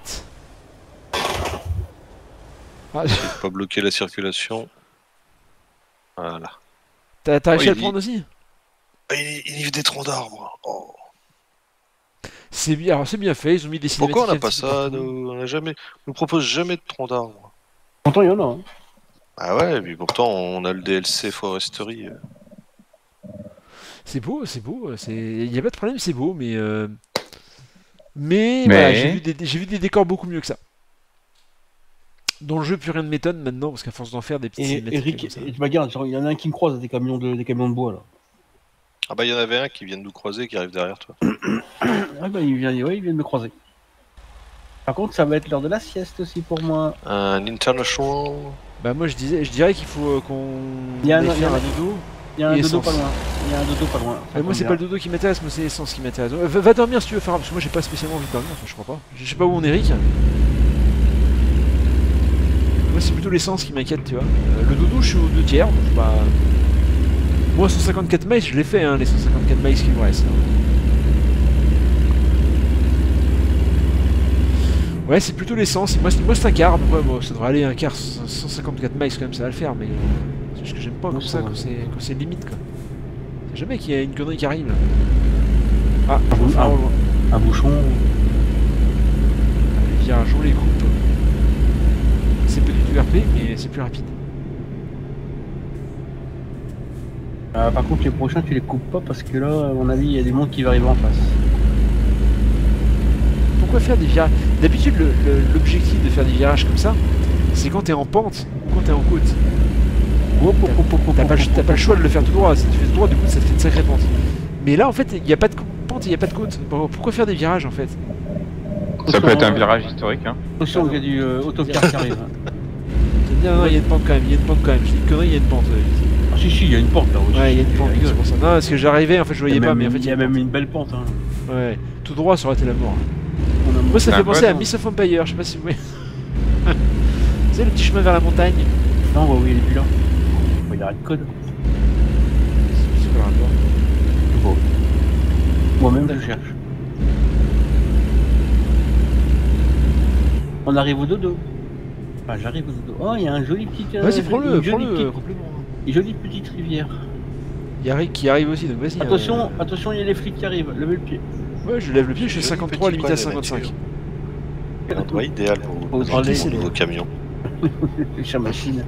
Ah, pas bloquer la circulation. Voilà. t'as réussi Oh, à le prendre aussi? Ah, il livre des troncs d'arbres. Oh. C'est bien, alors c'est bien fait, ils ont mis des cinématiques. Pourquoi on n'a un pas petit peu ça partout. nous, on propose jamais de troncs d'arbres. Pourtant, il y en a. Hein. Ah ouais, et puis pourtant on a le DLC Forestery. C'est beau, il n'y a pas de problème, c'est beau, mais voilà, j'ai vu des décors beaucoup mieux que ça. Dans le jeu, plus rien ne m'étonne maintenant, parce qu'à force d'en faire des petites cinématiques Eric, comme ça. tu regardes, il y en a un qui me croise des camions de bois là. Ah bah il y en avait un qui vient de nous croiser, qui arrive derrière toi. Ah bah il vient de me croiser. Par contre, ça va être l'heure de la sieste aussi pour moi. Un International. Bah moi je dirais qu'il faut qu'on Il y a aille un- faire un dodo. Il y a un Et dodo essence. pas loin. Il y a un dodo pas loin. Moi c'est pas le dodo qui m'intéresse, moi c'est l'essence qui m'intéresse. Va dormir si tu veux, Farah, parce que moi j'ai pas spécialement envie de dormir, enfin je crois pas. Je sais pas où on est, Eric. Moi c'est plutôt l'essence qui m'inquiète, tu vois. Le dodo je suis aux 2 tiers, donc bah... Moi 154 miles je l'ai fait, hein, les 154 miles qui me restent. Ouais, c'est plutôt l'essence. Moi c'est un quart, donc ouais, bon, ça devrait aller un quart, 154 miles quand même, ça va le faire, mais c'est juste que j'aime pas comme ça quand c'est limite quoi. C'est jamais qu'il y a une connerie qui arrive là. Ah, je vois Phare au loin. Un bouchon. Les virages, on les coupe. C'est pas du tout RP, mais c'est plus rapide. Par contre, les prochains, tu les coupes pas parce que là, à mon avis, il y a des mondes qui vont arriver en face. Pourquoi faire des virages? D'habitude, l'objectif de faire des virages comme ça, c'est quand t'es en pente ou quand t'es en côte. T'as pas le choix de le faire tout droit. Si tu fais tout droit, du coup, ça te fait une sacrée pente. Mais là, en fait, il n'y a pas de pente, il n'y a pas de côte. Bon, pourquoi faire des virages en fait? Ça peut être un virage historique, hein. Attention, il y a du autocar qui arrive. Non, il y a une pente quand même, Je dis une connerie, il y a une pente. Ah si, il y a une pente là aussi. Ouais, il y a une pente, c'est pour ça. Non, parce que j'arrivais, en fait, je voyais pas, mais en fait, il y a même une belle pente. Hein. Ouais, tout droit, ça aurait été la mort. On a Moi, ça fait Ah, penser ouais, à non. Miss of Empire, je sais pas si vous voyez. C'est le petit chemin vers la montagne. Non, bah oui, il est plus là. Bon, il arrête de code. C'est pas rapport. Bon. Moi-même, je cherche. On arrive au dodo. Enfin, j'arrive au dodo. Oh, il y a un joli petit. Vas-y, prends-le, une jolie complètement. Une jolie petite rivière. Il y a Rick qui arrive aussi, donc vas-y. Attention, attention, il y a les flics qui arrient. Levez le pied. Ouais, je lève le pied, je suis Joli 53, petit limité à coin de 55. nature. Un endroit idéal pour Faut aller, pour vos camions. Le chat machine.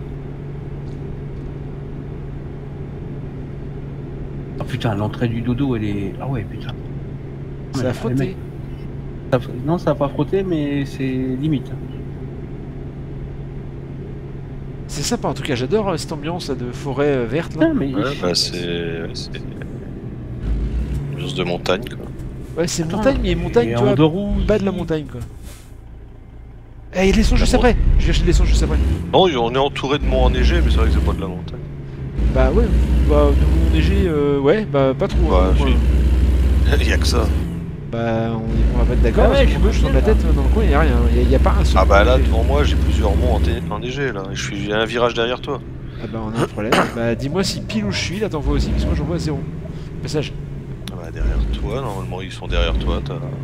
Oh putain, l'entrée du dodo, elle est. Ah ouais, putain. Ça Ouais, a frotté. les mecs, non, ça a pas frotté, mais c'est limite. C'est sympa en tout cas, j'adore cette ambiance là, de forêt verte là. Putain, mais. Ouais, bah c'est une ambiance de montagne quoi. Ouais, c'est Attends, montagne, mais montagne, et tu en vois, Dorou, bas de la ici. montagne quoi. Eh, les sons juste La après. Je vais acheter des sons juste après. Non, on est entouré de monts enneigés, mais c'est vrai que c'est pas de la montagne. Bah ouais, bah de mon neigé, ouais, bah pas trop. Bah, hein, moi. Il y a que ça. Bah on va pas être d'accord, Ah ouais, parce que je moi, je suis veux dans la bien, tête, dans le coin, y a rien. Y a pas un seul. Ah bah là, neigé. devant moi, j'ai plusieurs monts enneigés là. J'ai un virage derrière toi. Ah bah on a un problème. Bah dis-moi si pile où je suis, là t'en vois aussi, parce que moi j'en vois 0. Passage. Ah bah derrière toi, normalement ils sont derrière toi.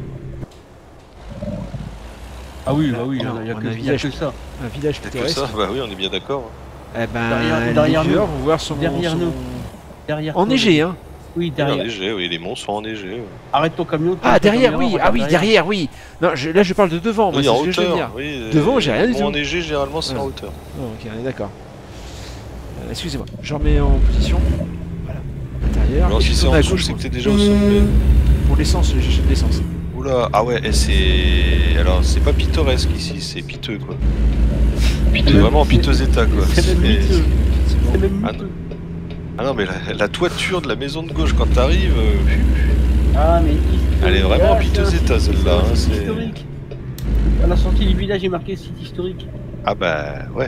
Ah oui, bah oui, il y a on a un que village. ça. Un village T'as que pittoresque. ça. Bah oui, on est bien d'accord. Eh ben, Derrière les nous. viewers vont voir son... Derrière son- nous. Derrière toi. Enneigé, hein. Oui, Il est derrière. enneigé, oui, les monts sont enneigés. Ouais. Arrête ton camion. Ah, tourne ton derrière, caméra, oui. regarde Ah oui, derrière, oui. Non, là je parle de devant, moi, Oui, c'est en ce que je veux hauteur. dire. Oui, Devant, j'ai rien du les tout. monts enneigés, généralement, c'est Ouais. en hauteur. Oh, ok, on est d'accord. Excusez-moi, je remets en position. Voilà. Intérieur. Alors Et si puis c'est en tourne à dessous, gauche, c'est moi. que t'es déjà au sommet. Pour l'essence, j'achète de l'essence. Oula, ah ouais, et c'est... Alors, c'est pas pittoresque ici, c'est piteux, quoi. Piteux, vraiment en piteux état, quoi. C'est même miteux. C'est même Ah, miteux. Ah non, mais la toiture de la maison de gauche, quand t'arrives, Ah, mais. elle est vraiment en Ah, piteux c'est un état, site celle-là. Hein, historique, c'est... historique. À la sortie du village, il est marqué site historique. Ah bah, ouais.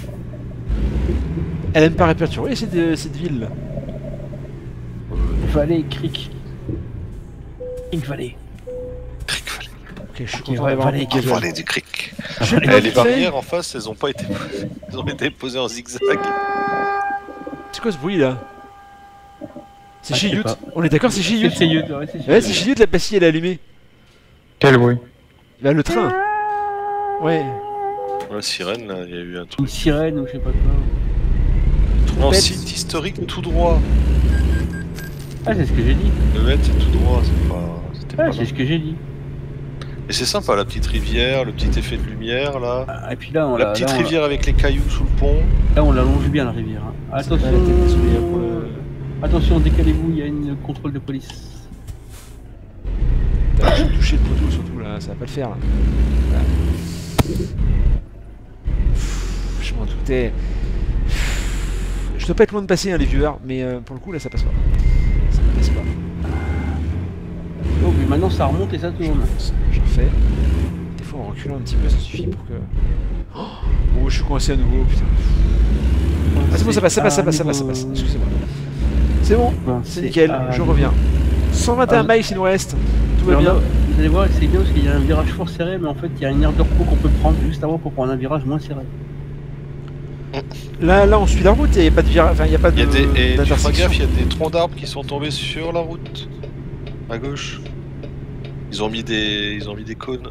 Elle aime pas répertorier cette ville là. Vallée, Creek. Creek Valley. Ok, je suis Ok, content ouais, d'avoir un Valley, coup de gueule. Vallée du Cric. Je vais Eh, pas les vite fait. barrières en face, elles ont pas été... Elles ont été posées en zigzag. C'est quoi ce bruit là? C'est Ah, chez je sais Yout. pas. On est d'accord, c'est chez C'est Yout. chez Yout, ouais, c'est chez Ouais, Yout. c'est chez Yout, la pastille elle est allumée. Quel bruit? Là, le train. Ouais. La sirène, là, il y a eu un truc. Une sirène ou je sais pas quoi. Non, Trompette. site historique tout droit. Ah, c'est ce que j'ai dit. Le mètre, c'est tout droit, c'est pas... C'était Ah, pas c'est mal. ce que j'ai dit. Et c'est sympa, la petite rivière, le petit effet de lumière, là. Ah, et puis là, on La l'a. petite là, on l'a- rivière avec les cailloux sous le pont. Là, on l'allonge bien la rivière. Hein. Attention, attention, décalez-vous, il y a une contrôle de police. Là, je vais toucher le poteau surtout là, ça va pas le faire là. Voilà. Je m'en doutais. Je dois pas être loin de passer hein, les viewers, mais pour le coup là ça passe pas. Ça ne passe pas. Oh, mais maintenant ça remonte et ça tourne. Je refais. Des fois en reculant un petit peu ça suffit pour que... Oh, je suis coincé à nouveau, putain. Ah c'est bon, ça passe. Excusez-moi. C'est bon, c'est nickel, je reviens. 121 miles il nous reste. Tout va bien. Vous allez voir, c'est bien parce qu'il y a un virage fort serré, mais en fait il y a une aire de repos qu'on peut prendre juste avant pour prendre un virage moins serré. Là on suit la route, il n'y a pas de virage, enfin il n'y a pas de... Et tu feras gaffe, il y a des troncs d'arbres qui sont tombés sur la route. À gauche. Ils ont mis des cônes.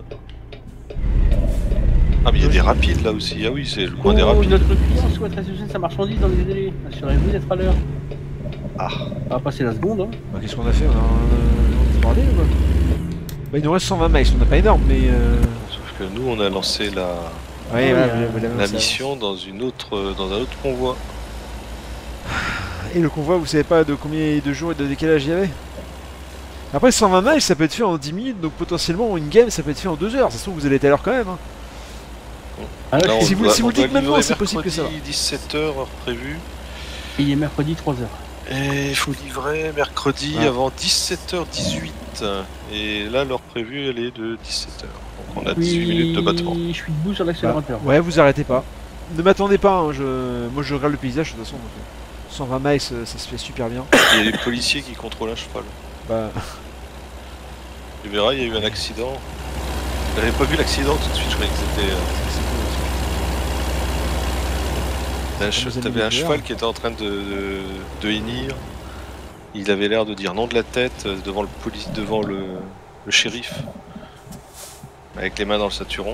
Ah mais il y a des rapides là aussi, ah oui c'est le coin des rapides. Notre client souhaite réceptionner sa marchandise dans les délais. Assurez-vous d'être à l'heure. Ah. On va passer la seconde hein. Bah, qu'est-ce qu'on a fait? On a parlé ou quoi? Bah il nous reste 120 miles, on n'a pas énorme mais... Sauf que nous on a lancé la mission dans un autre convoi. Et le convoi, vous savez pas de combien de jours et de décalage il y avait? Après 120 miles ça peut être fait en 10 minutes, donc potentiellement une game ça peut être fait en 2 heures, ça se trouve vous allez être à l'heure quand même hein. Ah, là, si vous le dites maintenant c'est possible que ça va. 17h heure prévue. Et il est mercredi 3h. Et il faut livrer mercredi avant 17h18. Et là l'heure prévue elle est de 17h. Donc on a 18 minutes de battement. Je suis debout sur l'accélérateur. Ouais vous arrêtez pas. Ne m'attendez pas, hein, moi je regarde le paysage de toute façon. Donc, 120 miles ça se fait super bien. Il y a les policiers qui contrôlent un cheval. Bah... Tu verras, il y a eu un accident. J'avais pas vu l'accident tout de suite, je croyais que c'était... T'avais un cheval qui était en train de hennir. Il avait l'air de dire non de la tête devant le shérif. Avec les mains dans le saturon.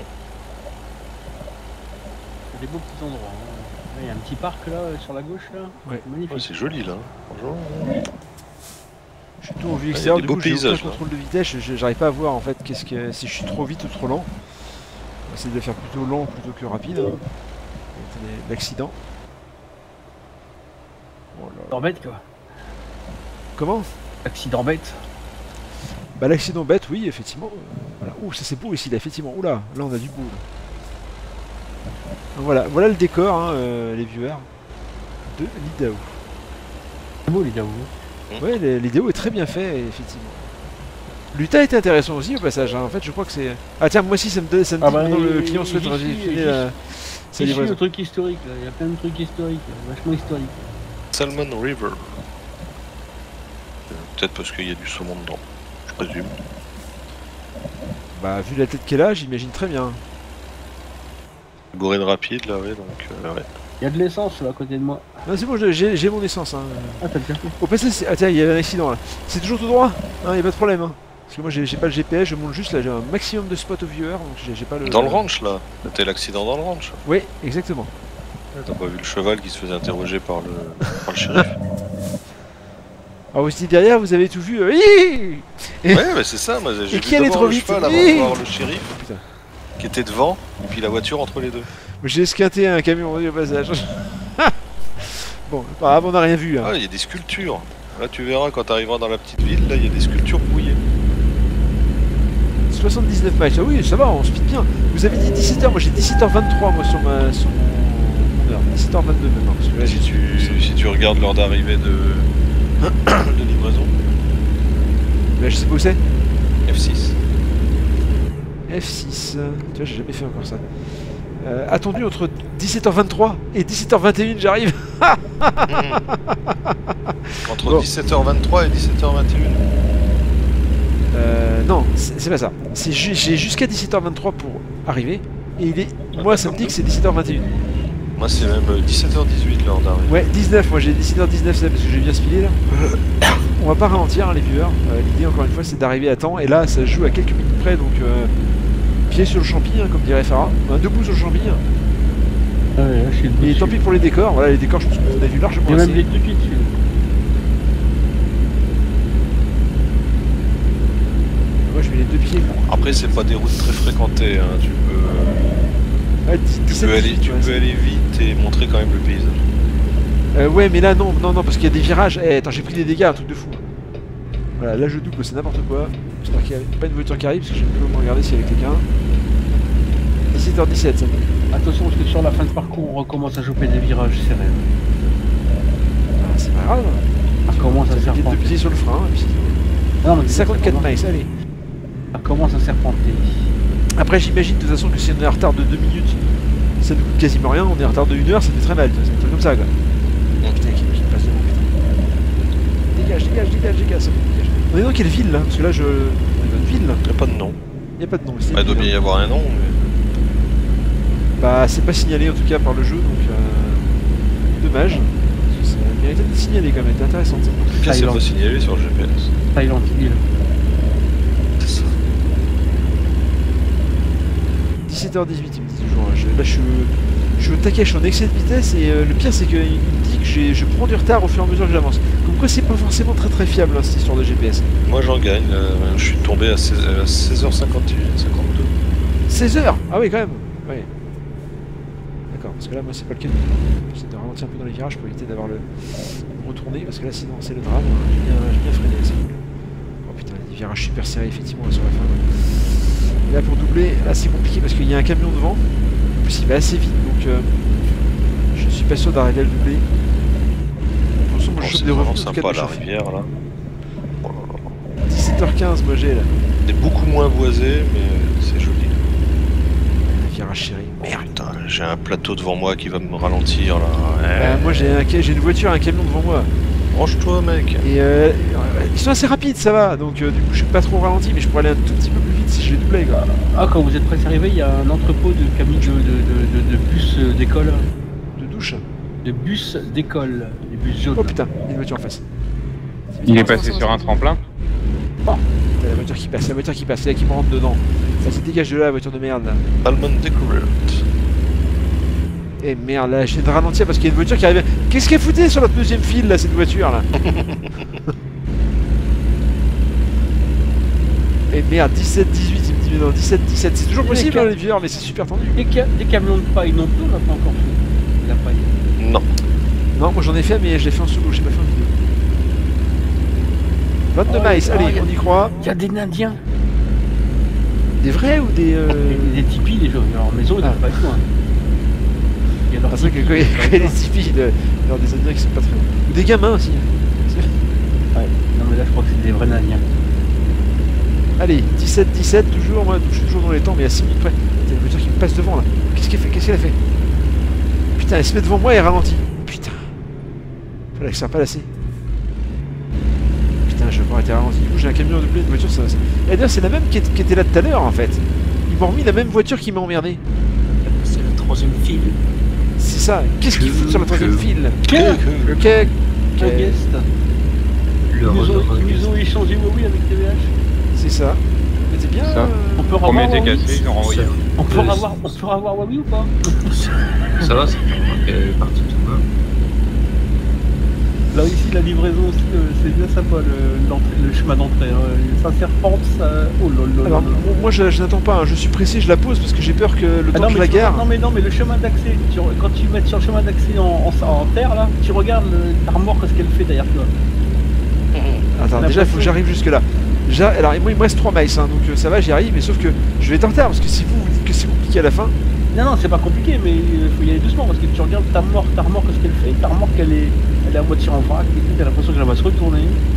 C'est des beaux petits endroits. Hein. Il y a un petit parc là sur la gauche là. Ouais. Magnifique. Ouais, c'est joli là, franchement. Je suis tout en vue extérieure, du coup j'ai aucun là. contrôle de vitesse, j'arrive pas à voir en fait si je suis trop vite ou trop lent. On va essayer de le faire plutôt lent plutôt que rapide. Hein. L'accident. Oh là là. Bête quoi. Comment? Accident bête. Bah l'accident bête oui effectivement. Voilà. Ouh ça c'est beau ici là effectivement. Oula, là on a du beau. Voilà, voilà le décor hein, les viewers de l'Idaho. C'est beau l'Idaho. Ouais, l'idéo est très bien fait, effectivement. L'Utah était intéressant aussi au passage, hein. En fait je crois que c'est... Ah tiens, moi aussi ça me dit que le client souhaite filer sa livraison. Le truc historique, là. Il y a plein de trucs historiques, vachement historiques. Salmon River. Peut-être parce qu'il y a du saumon dedans, je présume. Bah vu la tête qu'elle a, j'imagine très bien. Bourré de rapide là, ouais, donc ouais. Il y a de l'essence là à côté de moi. Non c'est bon, j'ai mon essence. Hein. Ah t'as bien fait. Au passage, ah tiens, il y a un accident là. C'est toujours tout droit, hein, y a pas de problème. Hein. Parce que moi j'ai pas le GPS, je monte juste là, j'ai un maximum de spots au viewer, donc j'ai pas le... Dans le ranch là, c'était l'accident dans le ranch. Oui, exactement. T'as pas vu le cheval qui se faisait interroger par le shérif? Alors aussi derrière, vous avez tout vu. Ouais, mais c'est ça, moi j'ai vu d'abord le cheval avant de voir le shérif qui était devant, et puis la voiture entre les deux. J'ai esquinté un camion au passage. Bon, pas grave, on n'a rien vu. Hein. Ah, il y a des sculptures. Là, tu verras quand tu arriveras dans la petite ville, là, il y a des sculptures bouillées. 79 miles, ah oui, ça va, on speed bien. Vous avez dit 17h, moi j'ai 17h23 moi sur mon heure. 17h22 même. Hein, parce que là, si tu regardes l'heure d'arrivée de livraison. Là, je sais pas où c'est. F6. F6. Tu vois, j'ai jamais fait encore ça. Attendu entre 17h23 et 17h21, j'arrive. Entre bon. 17h23 et 17h21. Non, c'est pas ça. J'ai jusqu'à 17h23 pour arriver. Et moi, ça me dit que c'est 17h21. Moi, c'est même 17h18 l'heure d'arrivée. Ouais, 19. Moi, j'ai 17h19, c'est parce que j'ai bien speedé là. On va pas ralentir, hein, les viewers. L'idée, encore une fois, c'est d'arriver à temps. Et là, ça joue à quelques minutes près, donc... pied sur le champi, hein, comme dirait Farah. Debout sur le champi. Hein. Ah ouais, là, je suis debout. Et tant pis pour les décors. Voilà, les décors, je pense que vous avez vu largement. Il y a même des trucs dessus. Moi, je mets les deux pieds. Après, c'est pas des routes très fréquentées. Hein. Tu peux. Ouais, 17, Tu peux aller vite et montrer quand même le paysage. Ouais, mais là, non, parce qu'il y a des virages. Eh, attends, j'ai pris des dégâts, un truc de fou. Voilà, là je double, c'est n'importe quoi. J'espère qu'il n'y a pas une voiture qui arrive, parce que je peux me regarder s'il y a quelqu'un. 17h17, ça me... Attention, parce que sur la fin de parcours, on recommence à choper des virages serrés. Ah, c'est pas grave. Ça commence à de serpenter. peser sur le frein, et puis... Non, mais 54 miles, allez. Ça commence à serpenter. Après, j'imagine de toute façon que si on est en retard de 2 minutes, ça nous coûte quasiment rien. On est en retard de 1 heure, ça fait très mal. C'est un truc comme ça, quoi. Putain, qui passe devant, putain. Dégage, ça me dégage. On est dans quelle ville, là? Parce que là, on est dans une ville, là. Il n'y a pas de nom. Il n'y a pas de nom. Il doit bien y avoir un nom, mais... Bah, c'est pas signalé, en tout cas, par le jeu, donc... Dommage. Ça méritait d'être signalé, quand même. C'était intéressant, ça. En tout cas, c'est pas signalé sur le GPS. Thailand Hill. C'est ça. 17h18, il me dit toujours. Là, je suis au taquet, je suis en excès de vitesse, et le pire, c'est qu'il me dit que je prends du retard au fur et à mesure que j'avance. Comme quoi, c'est pas forcément très fiable, hein, cette histoire de GPS. Moi, j'en gagne. Je suis tombé à 16h51, 52. 16h. Ah oui, quand même. Oui. D'accord, parce que là, moi, c'est pas le cas. J'essaie de ralentir un peu dans les virages pour éviter d'avoir le... retourner, parce que là, sinon, c'est le drame. J'ai bien freiné, c'est cool. Oh putain, des virages super serrés, effectivement, là, sur la fin. Et là, pour doubler, là, c'est compliqué, parce qu'il y a un camion devant. En plus, il va assez vite, donc... je suis pas sûr d'arriver à le doubler. De toute façon, moi, je chope des vraiment revenus, en tout cas, sympa de la chauffer. rivière, là. Oh là là. 17h15, moi, j'ai, là. C'est beaucoup moins boisé, mais c'est joli. Virage chéri. Merde. Putain, j'ai un plateau devant moi qui va me ralentir, là. Moi, j'ai une voiture, un camion devant moi. Branche-toi, mec. Et ils sont assez rapides, ça va, donc du coup je suis pas trop ralenti, mais je pourrais aller un tout petit peu plus vite si je les doublais, quoi. Ah, quand vous êtes pressé arrivé, il y a un entrepôt de camions de bus d'école. De douche. De bus d'école, des bus jaunes. Oh putain, il y a une voiture en face. Il est passé sur un tremplin. T'as la voiture qui passe, c'est là qui me rentre dedans. Ça se dégage de là, la voiture de merde, là. Almond Découverte. Eh merde, là, je viens de ralentir parce qu'il y a une voiture qui arrive. Qu'est-ce qu'elle foutait sur notre deuxième fil, là, cette voiture, là? Eh merde, 17-18, il me dit, mais non, 17-17, c'est toujours possible, hein, les vieux, mais c'est super tendu. Des camions de paille non plus, on n'a pas encore fait. La paille. Non. Non, moi j'en ai fait, mais je l'ai fait en solo, j'ai pas fait en vidéo. 22 miles, allez, on y croit. Il y a des Indiens. Des vrais ou des... Des tipis, les gens. Alors, en maison, ils n'ont pas être loin. Il y a leurs C'est vrai que quand il y a des tipis, il y a des Indiens qui sont pas très loin. Ou des gamins aussi. Ouais, non mais là je crois que c'est des vrais Indiens. Allez, 17-17, toujours, moi je suis toujours dans les temps, mais à 6 minutes près. C'est une voiture qui me passe devant là. Qu'est-ce qu'elle fait? Qu'est-ce qu'elle a fait? Putain, elle se met devant moi et elle ralentit. Putain. Faut l'accélérer pas assez. Putain, je vais pas arrêter ralenti. Du coup, j'ai un camion doublé, une voiture, ça. Et d'ailleurs, c'est la même qui était là tout à l'heure en fait. Ils m'ont remis la même voiture qui m'a emmerdé. C'est la troisième file. C'est ça. Qu'est-ce qu'ils foutent sur la troisième file? Le guest. Le Ils ont échangé Huawei avec TVH. C'est ça. Mais c'est bien. Ça. On peut Premier avoir était Huawei. cassé, ils ont renvoyé. On peut avoir Huawei ou pas? Ça va, c'est parti tout bas. Là ici la livraison aussi, c'est bien sympa le chemin d'entrée. Hein. Ça serpente, ça... Oh lol. Alors, moi je n'attends pas, hein. Je suis pressé, je la pose parce que j'ai peur que le temps que je la gare. Non mais le chemin d'accès, quand tu mets sur le chemin d'accès en terre là, tu regardes ta remorque ce qu'elle fait derrière toi. Attends, déjà il faut que j'arrive jusque là. Alors moi il me reste 3 miles, hein, donc ça va, j'y arrive, mais sauf que je vais être en retard parce que si vous dites que c'est compliqué à la fin. Non, c'est pas compliqué, mais il faut y aller doucement parce que tu regardes ta remorque ce qu'elle fait, ta remorque elle est à moitié en vrac, et t'as l'impression qu'elle va se retourner.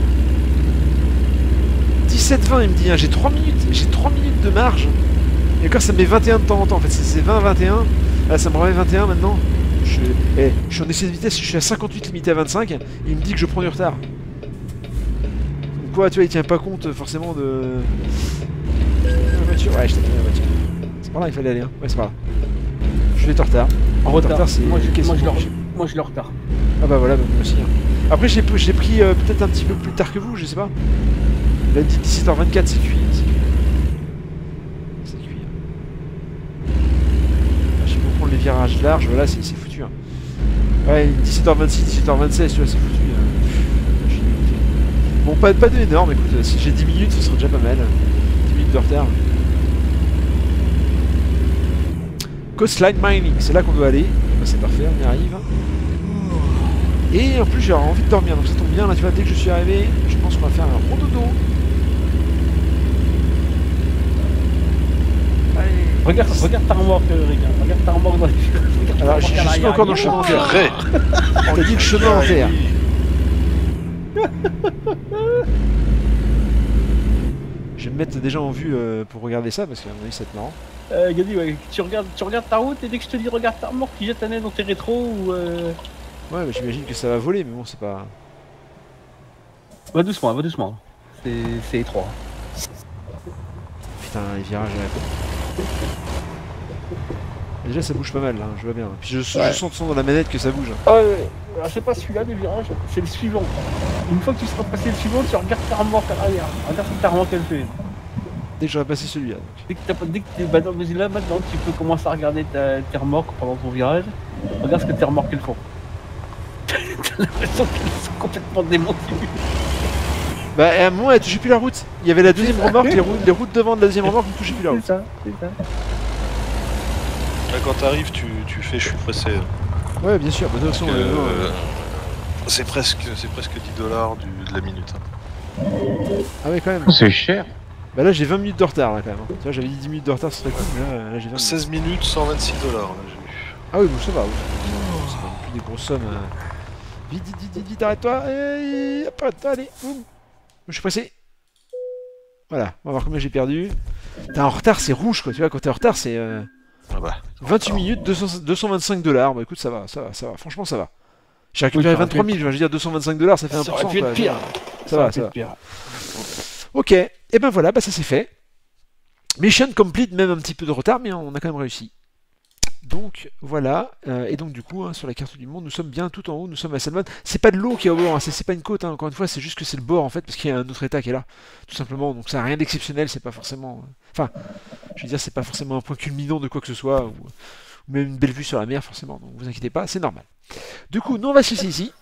17-20 il me dit, hein, j'ai 3 minutes de marge. Et encore ça me met 21 de temps en temps, en fait c'est 20-21, là ça me remet 21 maintenant. Je suis en essai de vitesse, je suis à 58 limité à 25, et il me dit que je prends du retard. Donc quoi, tu vois, il tient pas compte forcément de... La voiture, ouais, je t'ai la voiture. C'est par là il fallait aller, hein. Ouais, c'est par là. Je vais être en retard. En retard, c'est... moi je le retard. Ah bah voilà, bah, moi aussi. Hein. Après j'ai pris peut-être un petit peu plus tard que vous, je sais pas. Il a dit 17h24, c'est cuit. C'est cuit. Je vais prendre les virages larges, voilà, c'est foutu. Hein. Ouais, 17h26, 17h27, tu vois, c'est foutu. Je suis dégoûté. Bon, pas de énorme, écoute, si j'ai 10 minutes, ce serait déjà pas mal. 10 minutes de retard. Coastline Mining, c'est là qu'on doit aller. Bah, c'est parfait, on y arrive. Et en plus j'ai envie de dormir, donc ça tombe bien. Là tu vois, dès que je suis arrivé, je pense qu'on va faire un bon dodo. Regarde ta remorque, Riga. Regarde ta remorque dans les fils. Alors je suis encore dans le chemin en terre. On t'a dit le chemin en terre. Je vais me mettre déjà en vue pour regarder ça parce qu'à mon avis ça va être marrant. Gadi, ouais, tu regardes ta route et dès que je te dis regarde ta remorque, tu jettes ta nez dans tes rétros ou Ouais, mais j'imagine que ça va voler, mais bon, c'est pas. Va doucement, va doucement. C'est étroit. Putain, les virages à la con. Déjà, ça bouge pas mal, là, je vois bien. Puis je sens dans la manette que ça bouge. Ah ouais, alors c'est pas celui-là des virages, c'est le suivant. Une fois que tu seras passé le suivant, tu regardes ta remorque à l'arrière. Regarde ce que ta remorque elle fait. Dès que j'aurai passé celui-là. Dès que t'es bah, mais là maintenant tu peux commencer à regarder tes remorques pendant ton virage. Regarde ce que tes remorques elles font. T'as l'impression qu'elles sont complètement démontées. Bah, à un moment, elle touchait plus la route. Il y avait la deuxième remorque, les routes devant de la deuxième remorque ne touchaient plus la route. C'est ça, c'est ça. Là, quand t'arrives, tu fais je suis pressé. Ouais, bien sûr, bah, de toute façon, C'est presque 10 $ de la minute. Hein. Ah ouais, quand même. C'est cher. Bah là, j'ai 20 minutes de retard, là, quand même. Tu vois, j'avais dit 10 minutes de retard, ce serait cool, mais là j'ai 20 minutes. 16 minutes, 126 $, là, j'ai vu. Ah oui, bon, ça va, oui. C'est pas non plus des grosses sommes. Vite, vite, arrête-toi. Hop, arrête-toi, allez, boum. Je suis pressé. Voilà, on va voir combien j'ai perdu. T'es en retard, c'est rouge, quoi. Tu vois, quand t'es en retard, c'est Ah bah. 28 minutes, 225 $. Bah écoute, ça va. Franchement, ça va. J'ai récupéré 23 000, je veux dire 225 $, ça fait 1%. Ça aurait pu être pire. Ça va. Ok, et ben voilà, bah ça c'est fait. Mission complete, même un petit peu de retard, mais on a quand même réussi. Donc voilà, et donc du coup, hein, sur la carte du monde, nous sommes bien tout en haut, nous sommes à Salmon. C'est pas de l'eau qui est au bord, hein, c'est pas une côte, hein, encore une fois, c'est juste que c'est le bord en fait, parce qu'il y a un autre état qui est là, tout simplement. Donc ça n'a rien d'exceptionnel, c'est pas forcément. Enfin, je veux dire, c'est pas forcément un point culminant de quoi que ce soit, ou même une belle vue sur la mer, forcément, donc vous inquiétez pas, c'est normal. Du coup, nous on va se laisser ici.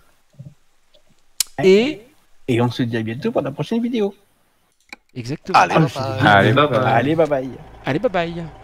Et on se dit à bientôt pour la prochaine vidéo. exactement. Allez, bye bye. Allez, bye bye. Allez, bye bye.